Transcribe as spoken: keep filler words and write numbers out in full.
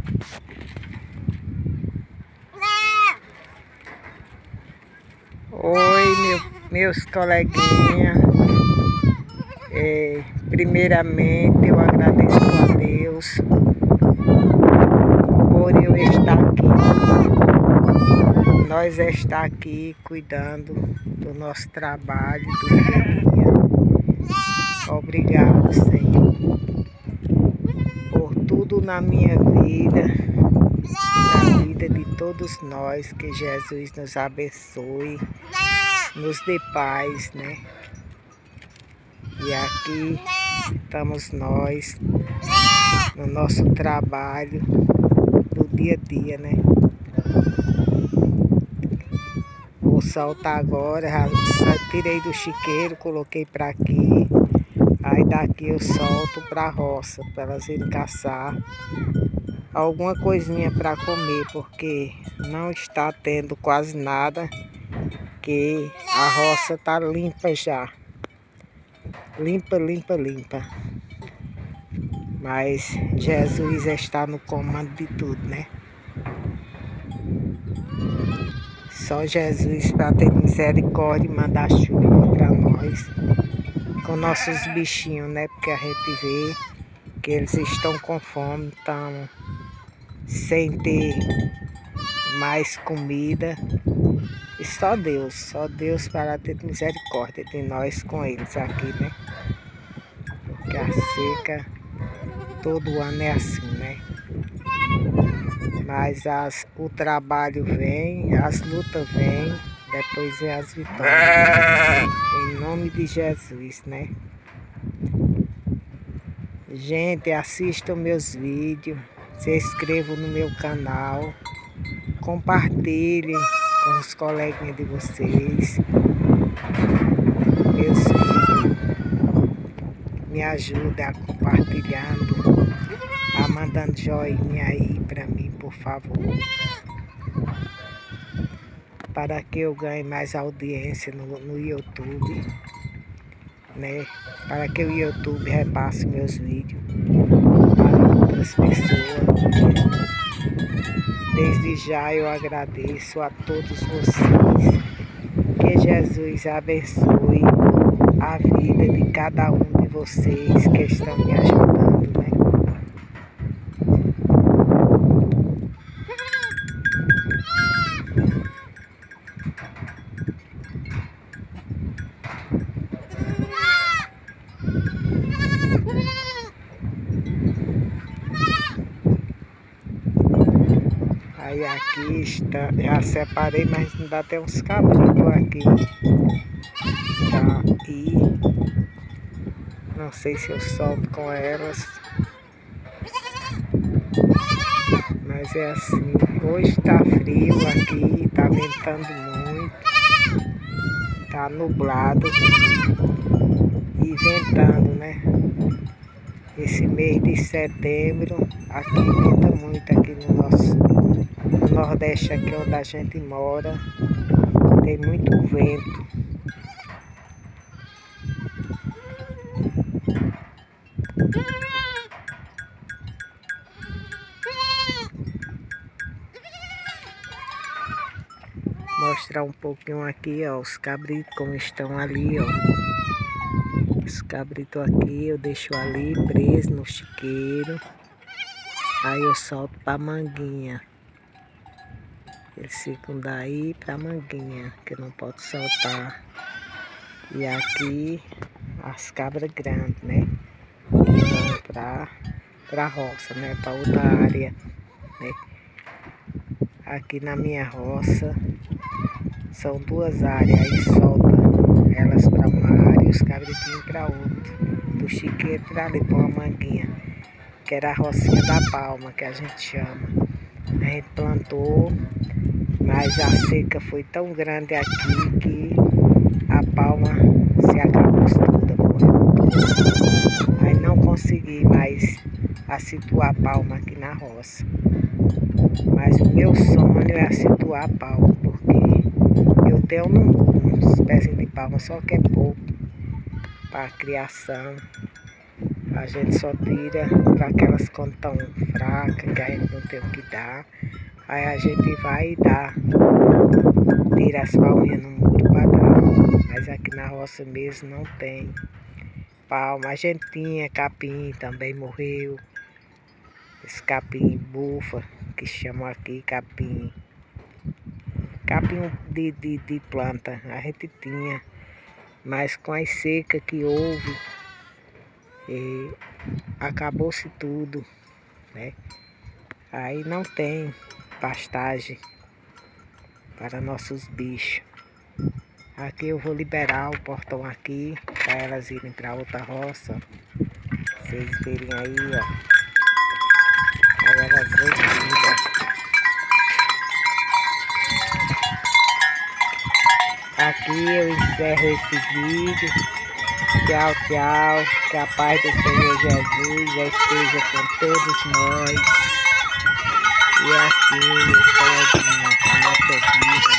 Oi, meu, meus coleguinhas. É, primeiramente, eu agradeço a Deus por eu estar aqui. Nós estar aqui cuidando do nosso trabalho, do dia a dia. Obrigado, Senhor, por tudo na minha vida, na vida de todos nós. Que Jesus nos abençoe, nos dê paz, né? E aqui estamos nós, no nosso trabalho do dia a dia, né? Vou soltar agora, já tirei do chiqueiro, coloquei para aqui. Aí daqui eu solto para a roça, para elas irem caçar alguma coisinha para comer, porque não está tendo quase nada, que a roça tá limpa já. Limpa, limpa, limpa. Mas Jesus está no comando de tudo, né? Só Jesus para ter misericórdia e mandar chuva para nós, com nossos bichinhos, né? Porque a gente vê que eles estão com fome, estão sem ter mais comida. E só Deus, só Deus para ter misericórdia de nós com eles aqui, né? Porque a seca todo ano é assim, né? Mas as, o trabalho vem, as lutas vêm, depois vem as vitórias. Em nome de Jesus, né? Gente, assistam meus vídeos, se inscrevam no meu canal, compartilhem com os coleguinhas de vocês meus vídeos. Me ajuda a compartilhando, a mandando joinha aí para mim, por favor, para que eu ganhe mais audiência no, no YouTube, né? Para que o YouTube repasse meus vídeos para outras pessoas. Desde já eu agradeço a todos vocês. Que Jesus abençoe a vida de cada um de vocês que estão me ajudando, né? Aí aqui está, já separei, mas ainda tem uns cabritos aqui. Tá, e não sei se eu solto com elas. Mas é assim, hoje tá frio aqui, tá ventando muito, tá nublado e ventando, né? Esse mês de setembro aqui venta muito aqui no nosso no Nordeste, aqui onde a gente mora, tem muito vento. Mostrar um pouquinho aqui, ó, os cabritos como estão ali, ó. Os cabritos aqui eu deixo ali preso no chiqueiro. Aí eu solto pra manguinha. Eles ficam daí pra manguinha, que eu não posso soltar. E aqui as cabras grandes, né? Que vão pra, pra roça, né? Pra outra área, né? Aqui na minha roça são duas áreas, aí solta elas para uma área e os cabritinhos para outra. Do chiqueiro para ali, para uma manguinha, que era a rocinha da palma, que a gente chama. A gente plantou, mas a seca foi tão grande aqui que a palma se acabou toda, morreu toda. Aí não consegui mais situar a palma aqui na roça. Mas o meu sonho é situar a palma, porque eu tenho uns pezinhos de palma, só que é pouco para a criação. A gente só tira para aquelas quando estão fracas, que a gente não tem o que dar. Aí a gente vai e dá. Tira as palminhas no muro para dar. Mas aqui na roça mesmo não tem palma. A gente tinha capim, também morreu. Esse capim bufa, que chamam aqui capim. Capim de, de, de planta, a gente tinha. Mas com as secas que houve, acabou-se tudo, né? Aí não tem pastagem para nossos bichos. Aqui eu vou liberar o portão aqui, para elas irem para outra roça. Vocês verem aí, ó. Aí elas vão vir. Aqui eu encerro esse vídeo. Tchau, tchau. Que a paz do Senhor Jesus já esteja com todos nós. E assim, toda a nossa vida.